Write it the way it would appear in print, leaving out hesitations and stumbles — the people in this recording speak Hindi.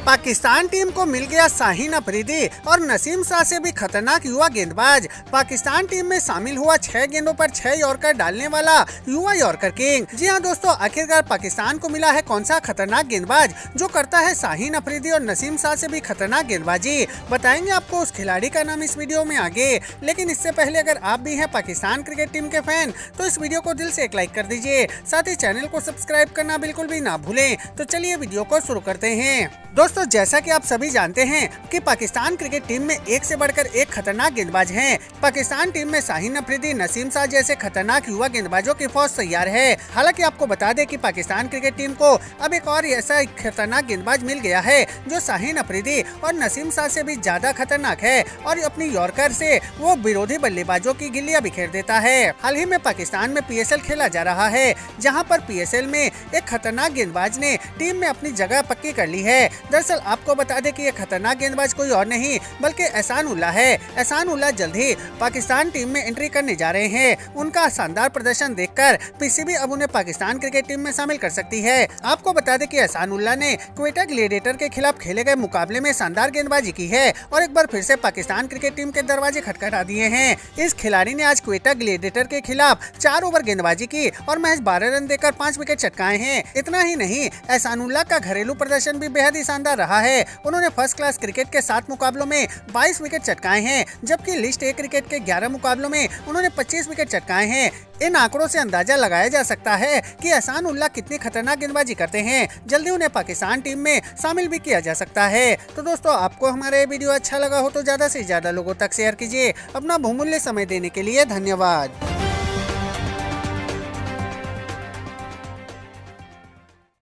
पाकिस्तान टीम को मिल गया शाहीन अफरीदी और नसीम शाह से भी खतरनाक युवा गेंदबाज। पाकिस्तान टीम में शामिल हुआ 6 गेंदों पर 6 यॉर्कर डालने वाला युवा यॉर्कर किंग। जी हां दोस्तों, आखिरकार पाकिस्तान को मिला है कौन सा खतरनाक गेंदबाज जो करता है शाहीन अफरीदी और नसीम शाह से भी खतरनाक गेंदबाजी। बताएंगे आपको उस खिलाड़ी का नाम इस वीडियो में आगे। लेकिन इससे पहले अगर आप भी हैं पाकिस्तान क्रिकेट टीम के फैन तो इस वीडियो को दिल से एक लाइक कर दीजिए, साथ ही चैनल को सब्सक्राइब करना बिल्कुल भी ना भूलें। तो चलिए वीडियो को शुरू करते हैं। दोस्तों, जैसा कि आप सभी जानते हैं कि पाकिस्तान क्रिकेट टीम में एक से बढ़कर एक खतरनाक गेंदबाज हैं। पाकिस्तान टीम में शाहीन अफरीदी, नसीम शाह जैसे खतरनाक युवा गेंदबाजों की फौज तैयार है। हालांकि आपको बता दें कि पाकिस्तान क्रिकेट टीम को अब एक और ऐसा खतरनाक गेंदबाज मिल गया है जो शाहीन अफरीदी और नसीम शाह से भी ज्यादा खतरनाक है और अपनी यॉर्कर से वो विरोधी बल्लेबाजों की गिल्लियां बिखेर देता है। हाल ही में पाकिस्तान में PSL खेला जा रहा है, जहाँ पर PSL में एक खतरनाक गेंदबाज ने टीम में अपनी जगह पक्की कर ली है। दरअसल आपको बता दें कि ये खतरनाक गेंदबाज कोई और नहीं बल्कि एहसान उल्लाह है। एहसान उल्लाह जल्द ही पाकिस्तान टीम में एंट्री करने जा रहे हैं। उनका शानदार प्रदर्शन देखकर PCB अब उन्हें पाकिस्तान क्रिकेट टीम में शामिल कर सकती है। आपको बता दें कि एहसान उल्लाह ने क्वेटा ग्लेडिएटर के खिलाफ खेले गए मुकाबले में शानदार गेंदबाजी की है और एक बार फिर से पाकिस्तान क्रिकेट टीम के दरवाजे खटखटा दिए हैं। इस खिलाड़ी ने आज क्वेटा ग्लेडिएटर के खिलाफ 4 ओवर गेंदबाजी की और महज 12 रन देकर 5 विकेट चटकाए हैं। इतना ही नहीं, एहसान उल्लाह का घरेलू प्रदर्शन भी बेहद ही शानदार रहा है। उन्होंने फर्स्ट क्लास क्रिकेट के 7 मुकाबलों में 22 विकेट चटकाए हैं, जबकि लिस्ट ए क्रिकेट के 11 मुकाबलों में उन्होंने 25 विकेट चटकाए हैं। इन आंकड़ों से अंदाजा लगाया जा सकता है कि एहसान उल्लाह कितनी खतरनाक गेंदबाजी करते हैं। जल्दी उन्हें पाकिस्तान टीम में शामिल भी किया जा सकता है। तो दोस्तों, आपको हमारा ये वीडियो अच्छा लगा हो तो ज्यादा से ज्यादा लोगों तक शेयर कीजिए। अपना बहुमूल्य समय देने के लिए धन्यवाद।